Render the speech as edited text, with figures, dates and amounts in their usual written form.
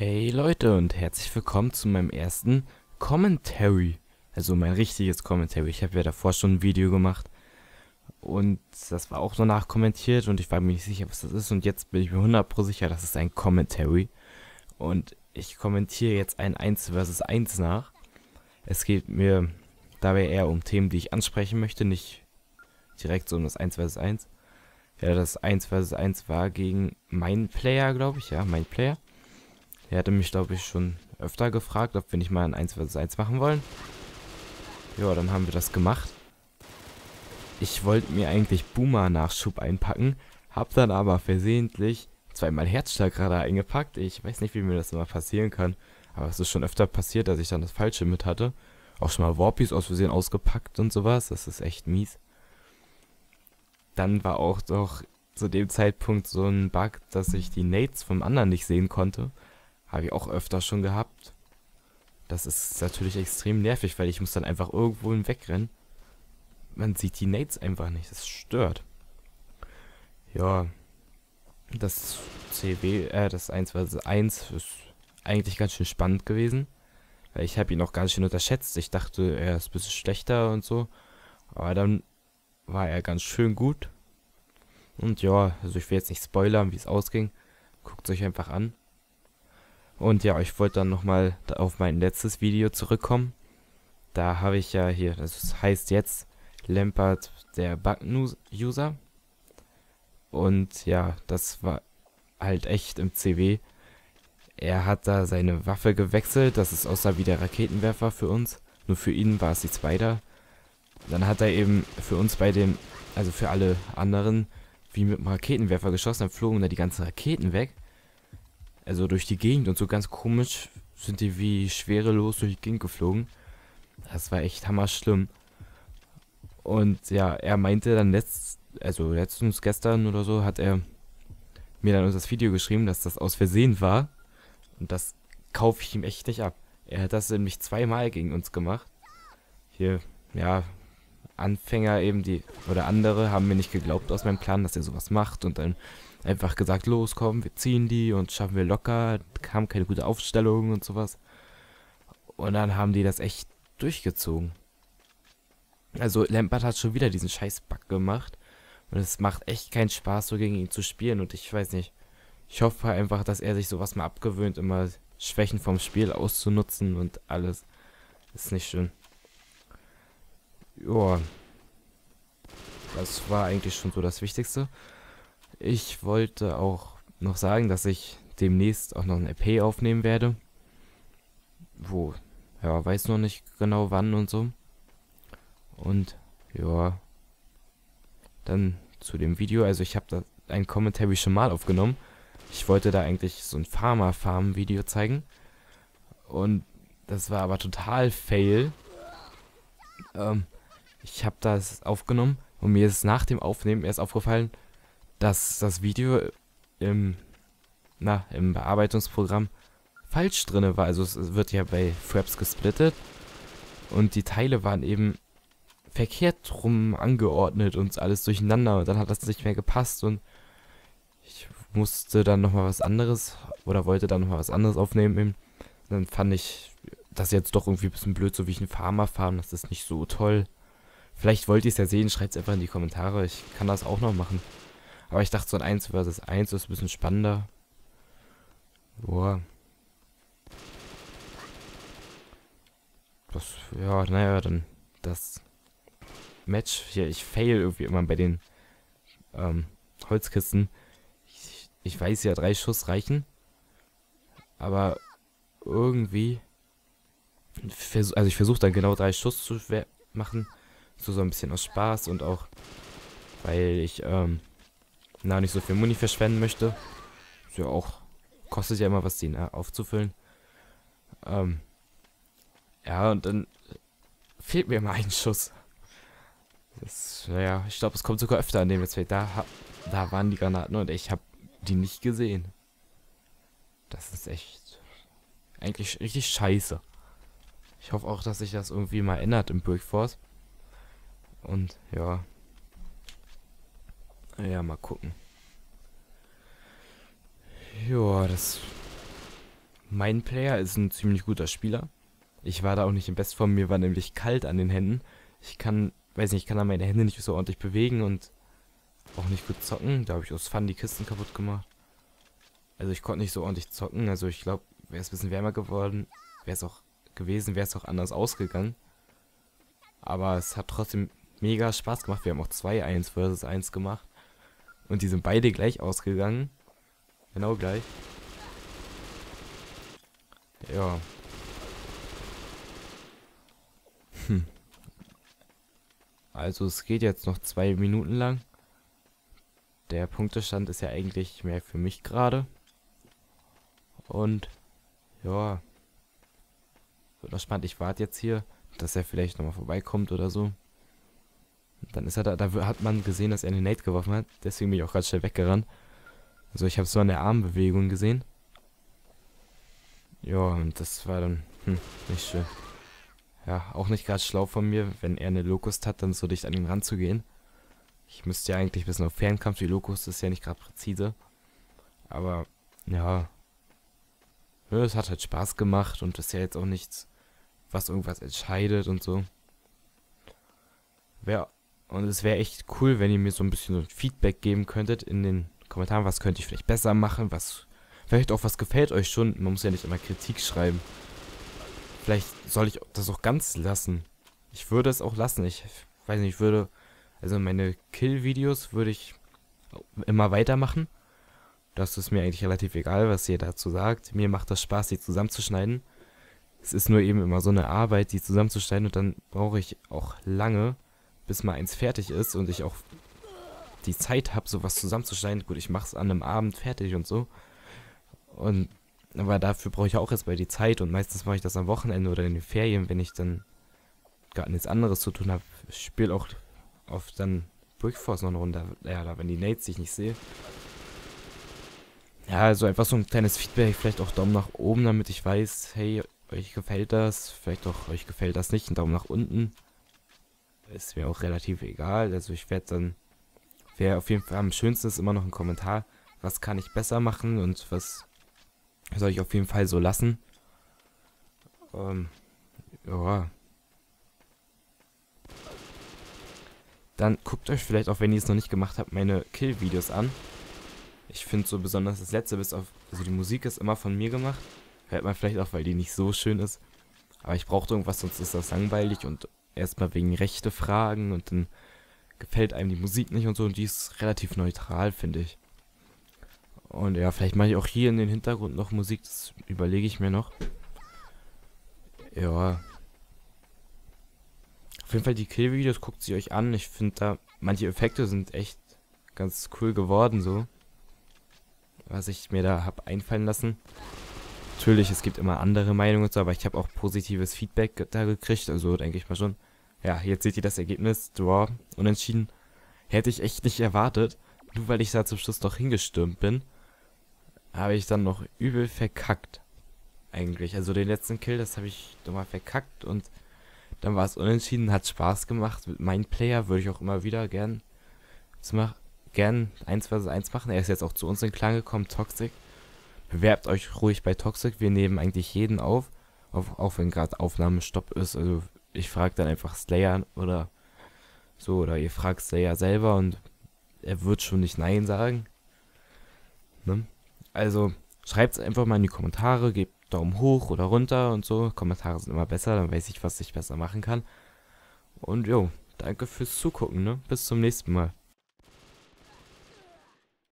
Hey Leute und herzlich willkommen zu meinem ersten Commentary. Also mein richtiges Commentary. Ich habe ja davor schon ein Video gemacht und das war auch so nachkommentiert und ich war mir nicht sicher, was das ist. Und jetzt bin ich mir 100% sicher, das ist ein Commentary. Und ich kommentiere jetzt ein 1 vs 1 nach. Es geht mir dabei eher um Themen, die ich ansprechen möchte, nicht direkt so um das 1 vs 1. Ja, das 1 vs 1 war gegen meinen Player, glaube ich. Ja, mein Player. Er hatte mich, glaube ich, schon öfter gefragt, ob wir nicht mal ein 1 vs 1 machen wollen. Ja, dann haben wir das gemacht. Ich wollte mir eigentlich Boomer-Nachschub einpacken, hab dann aber versehentlich zweimal Herzschlagradar eingepackt. Ich weiß nicht, wie mir das immer passieren kann, aber es ist schon öfter passiert, dass ich dann das Falsche mit hatte. Auch schon mal Warpies aus Versehen ausgepackt und sowas, das ist echt mies. Dann war auch doch zu dem Zeitpunkt so ein Bug, dass ich die Nades vom anderen nicht sehen konnte. Habe ich auch öfter schon gehabt. Das ist natürlich extrem nervig, weil ich muss dann einfach irgendwo wegrennen. Man sieht die Nades einfach nicht, das stört. Ja, das das 1 vs 1 ist eigentlich ganz schön spannend gewesen. Weil ich habe ihn auch ganz schön unterschätzt. Ich dachte, er ist ein bisschen schlechter und so. Aber dann war er ganz schön gut. Und ja, also ich will jetzt nicht spoilern, wie es ausging. Guckt es euch einfach an. Und ja, ich wollte dann nochmal auf mein letztes Video zurückkommen. Da habe ich ja hier, das heißt jetzt Lampard, der Bug-User. Und ja, das war halt echt im CW. Er hat da seine Waffe gewechselt, das ist aussah wie der Raketenwerfer für uns. Nur für ihn war es die Spider. Dann hat er eben für uns also für alle anderen, wie mit dem Raketenwerfer geschossen, dann flogen da die ganzen Raketen weg. Also durch die Gegend und so ganz komisch sind die wie schwerelos durch die Gegend geflogen. Das war echt hammerschlimm. Und ja, er meinte dann letztens gestern oder so, hat er mir dann das Video geschrieben, dass das aus Versehen war. Und das kaufe ich ihm echt nicht ab. Er hat das nämlich zweimal gegen uns gemacht. Hier, ja, Anfänger eben, oder andere haben mir nicht geglaubt aus meinem Plan, dass er sowas macht und dann einfach gesagt, los, komm, wir ziehen die und schaffen wir locker, kam keine gute Aufstellung und sowas. Und dann haben die das echt durchgezogen. Also Lampard hat schon wieder diesen scheiß Bug gemacht und es macht echt keinen Spaß, so gegen ihn zu spielen und ich weiß nicht. Ich hoffe einfach, dass er sich sowas mal abgewöhnt, immer Schwächen vom Spiel auszunutzen und alles. Ist nicht schön. Joa. Das war eigentlich schon so das Wichtigste. Ich wollte auch noch sagen, dass ich demnächst auch noch ein EP aufnehmen werde. Wo, ja, weiß noch nicht genau wann und so. Und, ja, dann zu dem Video. Also ich habe da ein Commentary schon mal aufgenommen. Ich wollte da eigentlich so ein Farmer-Farm-Video zeigen. Und das war aber total fail. Ich habe das aufgenommen und mir ist nach dem Aufnehmen erst aufgefallen, dass das Video im Bearbeitungsprogramm falsch drinne war. Also es wird ja bei Fraps gesplittet und die Teile waren eben verkehrt rum angeordnet und alles durcheinander und dann hat das nicht mehr gepasst und ich musste dann nochmal was anderes oder wollte dann nochmal was anderes aufnehmen. Eben. Dann fand ich das jetzt doch irgendwie ein bisschen blöd, so wie ich einen Farmer farm, das ist nicht so toll. Vielleicht wollt ihr es ja sehen, schreibt es einfach in die Kommentare, ich kann das auch noch machen. Aber ich dachte, so ein 1 vs 1 ist ein bisschen spannender. Boah. Das, ja, naja, dann das Match hier. Ich fail irgendwie immer bei den Holzkisten. Ich weiß ja, 3 Schuss reichen. Aber irgendwie. Also ich versuche dann genau 3 Schuss zu machen. So ein bisschen aus Spaß und auch, weil ich nicht so viel Muni verschwenden möchte. Ist ja auch, kostet ja immer was, den aufzufüllen. Ja, und dann fehlt mir immer ein Schuss. Das, naja, ich glaube, es kommt sogar öfter an dem Let's Play. Da waren die Granaten und ich habe die nicht gesehen. Das ist echt eigentlich richtig scheiße. Ich hoffe auch, dass sich das irgendwie mal ändert im Brickforce. Und ja. Ja, mal gucken. Ja, das Mein Player ist ein ziemlich guter Spieler. Ich war da auch nicht in Bestform, mir war nämlich kalt an den Händen. Weiß nicht, ich kann da meine Hände nicht so ordentlich bewegen und auch nicht gut zocken. Da habe ich aus Fun die Kisten kaputt gemacht. Also ich konnte nicht so ordentlich zocken. Also ich glaube, wäre es ein bisschen wärmer geworden, wäre es auch gewesen, wäre es auch anders ausgegangen. Aber es hat trotzdem mega Spaß gemacht. Wir haben auch 2-1 versus 1 gemacht. Und die sind beide gleich ausgegangen. Genau gleich. Ja. Also es geht jetzt noch 2 Minuten lang. Der Punktestand ist ja eigentlich mehr für mich gerade. Und ja, wird noch spannend. Ich warte jetzt hier, dass er vielleicht nochmal vorbeikommt oder so. Dann ist er da, hat man gesehen, dass er eine Nate geworfen hat. Deswegen bin ich auch gerade schnell weggerannt. Also ich habe es so an der Armbewegung gesehen. Ja, und das war dann nicht schön. Ja, auch nicht gerade schlau von mir, wenn er eine Locust hat, dann so dicht an ihn ranzugehen. Ich müsste ja eigentlich ein bisschen auf Fernkampf, die Locust ist ja nicht gerade präzise. Aber, ja. Ja, es hat halt Spaß gemacht und das ist ja jetzt auch nichts, was irgendwas entscheidet und so. Und es wäre echt cool, wenn ihr mir so ein bisschen so Feedback geben könntet in den Kommentaren, was könnte ich vielleicht besser machen, vielleicht auch was gefällt euch schon. Man muss ja nicht immer Kritik schreiben. Vielleicht soll ich das auch ganz lassen. Ich würde es auch lassen. Ich weiß nicht, also meine Kill-Videos würde ich immer weitermachen. Das ist mir eigentlich relativ egal, was ihr dazu sagt. Mir macht das Spaß, die zusammenzuschneiden. Es ist nur eben immer so eine Arbeit, die zusammenzuschneiden und dann brauche ich auch lange, bis mal eins fertig ist und ich auch die Zeit habe, sowas zusammenzuschneiden. Gut, ich mache es an einem Abend fertig und so. Aber dafür brauche ich auch erstmal die Zeit und meistens mache ich das am Wochenende oder in den Ferien, wenn ich dann gar nichts anderes zu tun habe. Ich spiele auch oft dann Brickforce noch eine Runde, ja, wenn die Nates ich nicht sehe. Ja, also einfach so ein kleines Feedback, vielleicht auch Daumen nach oben, damit ich weiß, hey, euch gefällt das, vielleicht auch euch gefällt das nicht, ein Daumen nach unten. Ist mir auch relativ egal, also ich wäre auf jeden Fall am schönsten ist immer noch ein Kommentar, was kann ich besser machen und was soll ich auf jeden Fall so lassen. Ja. Dann guckt euch vielleicht auch, wenn ihr es noch nicht gemacht habt, meine Kill-Videos an. Ich finde so besonders das letzte, also die Musik ist immer von mir gemacht. Hört man vielleicht auch, weil die nicht so schön ist. Aber ich brauchte irgendwas, sonst ist das langweilig und erstmal wegen rechte Fragen und dann gefällt einem die Musik nicht und so und die ist relativ neutral, finde ich. Und ja, vielleicht mache ich auch hier in den Hintergrund noch Musik, das überlege ich mir noch. Ja. Auf jeden Fall die Kill-Videos, guckt sie euch an. Ich finde da, manche Effekte sind echt ganz cool geworden so. Was ich mir da habe einfallen lassen. Natürlich, es gibt immer andere Meinungen und so, aber ich habe auch positives Feedback da gekriegt, also denke ich mal schon. Ja, jetzt seht ihr das Ergebnis, Draw, unentschieden. Hätte ich echt nicht erwartet, nur weil ich da zum Schluss doch hingestürmt bin, habe ich dann noch übel verkackt. Eigentlich, also den letzten Kill, das habe ich nochmal verkackt und dann war es unentschieden, hat Spaß gemacht. Mit meinem Player würde ich auch immer wieder gern 1 vs 1 machen. Er ist jetzt auch zu uns in Klang gekommen, Toxic. Bewerbt euch ruhig bei Toxic. Wir nehmen eigentlich jeden auf auch wenn gerade Aufnahmestopp ist. Also ich frage dann einfach Slayer oder so, oder ihr fragt Slayer selber und er wird schon nicht Nein sagen. Ne? Also schreibt es einfach mal in die Kommentare, gebt Daumen hoch oder runter und so. Kommentare sind immer besser, dann weiß ich, was ich besser machen kann. Und jo, danke fürs Zugucken, ne? Bis zum nächsten Mal.